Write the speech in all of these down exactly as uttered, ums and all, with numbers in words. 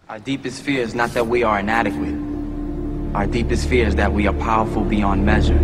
Our deepest fear is not that we are inadequate. Our deepest fear is that we are powerful beyond measure.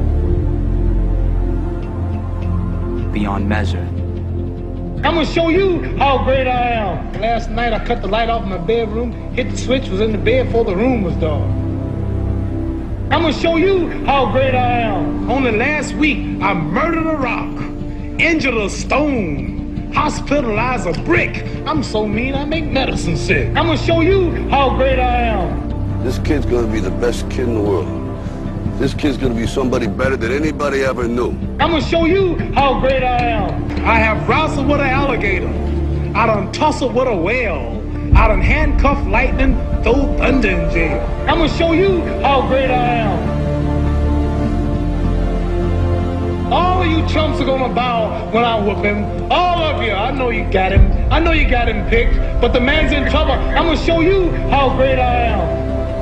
Beyond measure. I'm gonna show you how great I am. Last night I cut the light off in my bedroom, hit the switch, was in the bed before the room was dark. I'm gonna show you how great I am. Only last week I murdered a rock, injured a stone, hospitalized a brick. I'm so mean I make medicine sick. I'm gonna show you how great I am. This kid's gonna be the best kid in the world. This kid's gonna be somebody better than anybody ever knew. I'm gonna show you how great I am. I have wrestled with an alligator. I done tussled with a whale. I done handcuffed lightning, throw thunder in jail. I'm gonna show you how great I am. All of you chumps are gonna bow when I whoop him. All of you. I know you got him. I know you got him picked, but the man's in trouble. I'm gonna show you how great I am.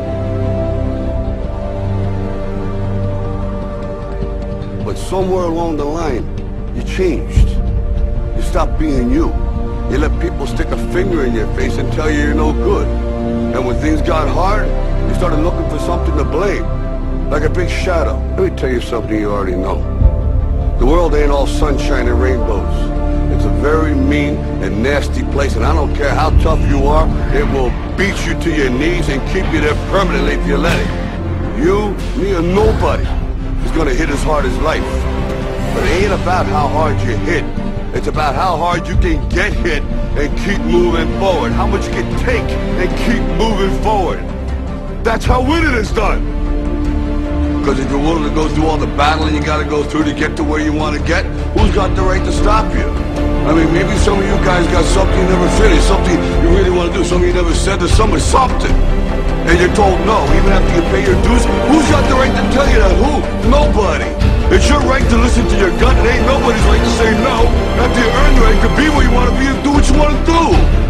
But somewhere along the line, you changed. You stopped being you. You let people stick a finger in your face and tell you you're no good. And when things got hard, you started looking for something to blame, like a big shadow. Let me tell you something you already know. The world ain't all sunshine and rainbows. It's a very mean and nasty place, and I don't care how tough you are, it will beat you to your knees and keep you there permanently if you let it. You, me, or nobody is gonna hit as hard as life. But it ain't about how hard you hit. It's about how hard you can get hit and keep moving forward. How much you can take and keep moving forward. That's how winning is done. Because if you're willing to go through all the battling you gotta go through to get to where you want to get, who's got the right to stop you? I mean, maybe some of you guys got something you never finished, something you really want to do, something you never said to someone, something. And you're told no, even after you pay your dues. Who's got the right to tell you that? Who? Nobody. It's your right to listen to your gut. It ain't nobody's right to say no. After you earn the right to be where you want to be and do what you want to do.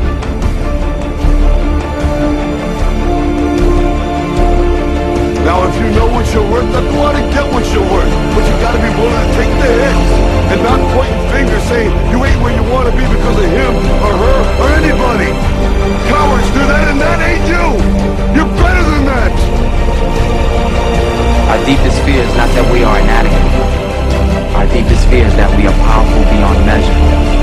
Now, if you know what you're worth, then go out and get what you're worth. But you gotta be willing to take the hits and not pointing fingers saying you ain't where you want to be because of him or her or anybody. Cowards do that, and that ain't you. You're better than that. Our deepest fear is not that we are inadequate. Our deepest fear is that we are powerful beyond measure.